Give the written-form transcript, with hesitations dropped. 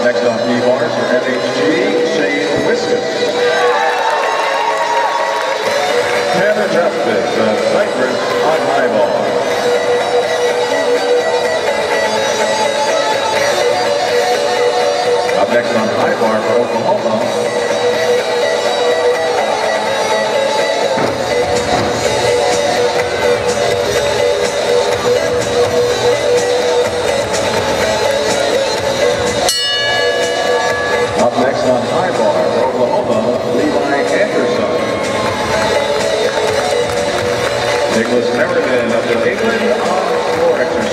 Next on D-bars for FHG, Shane Wiskus. Tanner Justice of Cypress on high bar. Up next on high bar for Oklahoma, next on high bar for Oklahoma, Levi Anderson. Nicholas Merriman of New England on floor exercise.